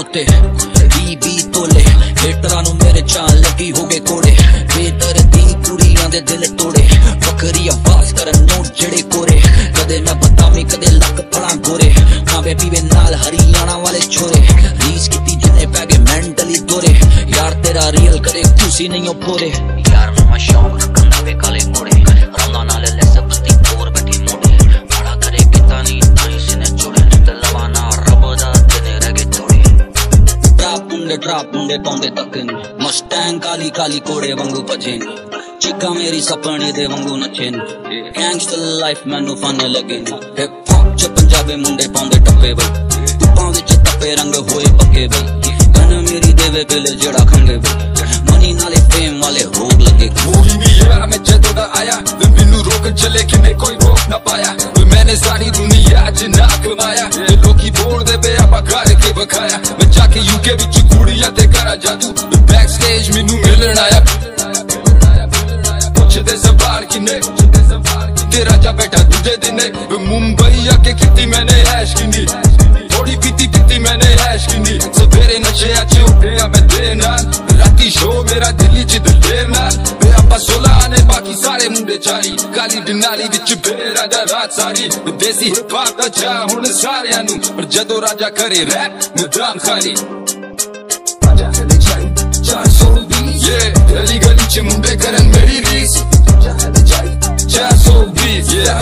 कुत्ते 20 तोले हेटरां नूं मेरे चाल लगी हो गए कोड़े बेदर्दी कुड़ियां दे दिल तोड़े बकरी आवाज करन नोट जड़े कोरे कदे मैं बदामी कदे लक पड़ा गोरे खावे पीवे नाल हरियाणा वाले छोरे रीस किती जिन्ने पै गए मेंटली दोरे यार तेरा रियल कदे खुशी नहीं हो पोरे यार मैं शौक रखन दा वे काले मोड़े रंगा नाल ले सबती पोर बैठी मोड़े बड़ा करे किता नहीं ताई सिने छोड़े दिलवाना रब दा तेने रगे तोड़े ट्राप मुंडे पाउंदे तक नहीं मस्टैंग काली काली कोड़े वांगू भजे चिक्का मेरी सपने दे वांगू नचे गैंगस्टर लाइफ मैनू फन लगे हिप हॉप च पंजाबी मुंडे पाउंदे टप्पे बई धुप्पां विच तप्पे रंग होए पक्के बई गन मेरी देवे बिल जेड़ा खंगे बई मनी नाले फेम वाले रोग लगे पूरी नहीं यार मैं जदों दा आया मैनू रोकन चले कि मैं कोई रोक ना पाया मैंने सारी दुनिया च ना कमाया लोकी बोलदे पे आपा घर के बखाया मैं जाके यूके विच कुड़ियां ते करा जादू बैक स्टेज मैनू मिलन आया पुछदे सवाल किने तेरा जा बैठा दूजे दिन मुंबई आके किती मैंने ऐश किनी थोड़ी पीती मैंने ऐश किनी सवेरे नशे च उठे मैं तेरे नाल राती शो मेरा दिल्ली च दिलेर नाल मैं आपा 16 ने बाकी सारे मुंडे चारी काली डनाली विच बेरा दा रात सारी देसी हिप हॉप दा चा हुण सारियां नू पर जदों राजा करे रैप मैदान खाली राजा चले जाई 420 ये गली गली च मुंडे करन मेरी रीस राजा चले जाई 420 yeah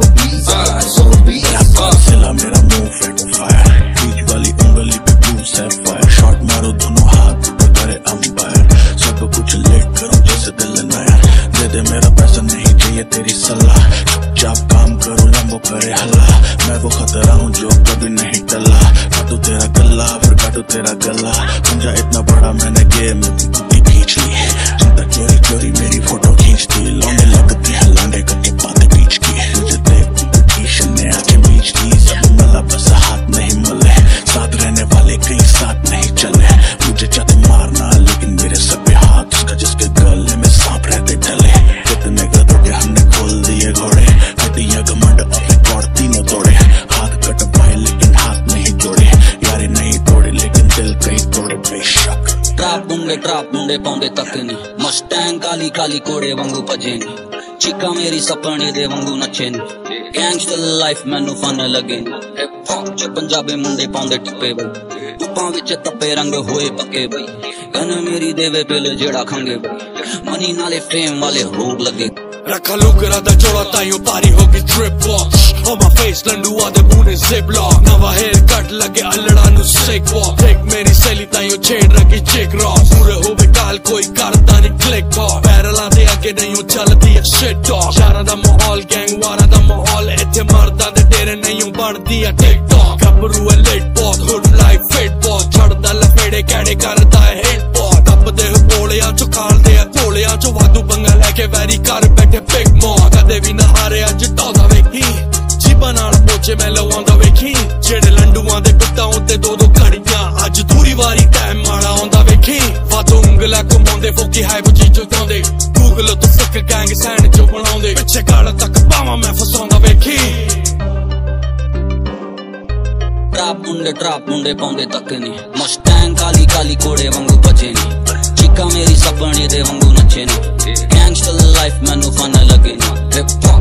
420 सिला मेरा मुंह फेंको फायर बीच वाली उंगली पे ब्लू सैफायर शॉट मारो दोनों हाथ पे करे अंपायर सब कुछ लेट करो जैसे दिल नया दे दे मेरा पैसा नहीं चाहिए तेरी सलाह चुपचाप काम करो लंबो करे हल्ला मैं वो खतरा हूँ जो कभी नहीं टला काटू तेरा गला फिर काटू तेरा गला पंजा इतना बड़ा मैंने गेम खींच ली चिंता चोरी चोरी मेरी फोटो खींचती लौंडे लगती है लांडे करके बातें बीच की मुझे देख ने आके बीच दी सब मला बस हाथ नहीं मले साथ रहने वाले कहीं साथ नहीं चले मुझे चाहते मारना लेकिन मेरे सब पे हाथ उसका जिसके गले में सांप रहते डले कितने गधों के हमने खोल दिए घोड़े हड्डियां घमंड अपने तोड़ती न तोड़े हाथ कट पाए लेकिन हाथ नहीं जोड़े यारी नहीं तोड़े लेकिन दिल कहीं तोड़े बेशक ट्राप मुंडे पाउंदे तक नहीं मस्टैंग काली काली कोड़े वांगू भजे चिक्का मेरी सपने दे वांगू नचे गैंगस्टर लाइफ मैनू फन लगे हिप हॉप च पंजाबी मुंडे पाउंदे टप्पे बई धुप्पां विच तप्पे रंग होए पक्के बई गन मेरी देवे बिल जेड़ा खंगे बई मनी नाले फेम वाले रोग लगे रखा लुकरा दा जोड़ा ताइयों पारी होगी trip watch on my face लंडुआ दे बूने जिप लॉक नवा हेयर कट लगे अल्लड़ा नु सिक वॉक देख मेरी सहेली ताइयों छेड़ रखी चिक रॉक पूरे होवे काल कोई करता नहीं क्लिक और पैरला दे आगे नहीं चलती है शिट टॉक यारा दा माहौल गैंग वारा दा माहौल इत्थे मर्दा दे तेरे नहीं बढ़दी है टिक टॉक गबरू है लेट पॉट हुड लाइफ फिट पॉट छड़दा लफेड़े कैड़े करदा है हिट पॉट दबदे हो बोलियां चो खालदे है गोलियां चो वादू पंगा लेके वैरी कर बैठे पिक मॉ कदे भी ना हारे अज टौदा वेखी जीबा नाल पोचे मैं लवांदा वेखी जेड़े लंडुआं दे पिट्टां उत्ते दो दो घड़ियां अज दूरी वारी टाइम माड़ा आंदा वेखी वादू उंगला घुमाउंदे फोकी हाई बुझी चुकाउंदे गूगल तो फिक गैंग सैंड चो बनाउंदे पिछे गाल तक पावां मैं फसाउंदा वेखी ट्राप मुंडे पाउंदे तक नहीं मस्टैंग काली काली कोड़े वांगू भजे चिक्का मेरी सपने दे वांगू नचे गैंगस्टर लाइफ मैनू फन लगे हिप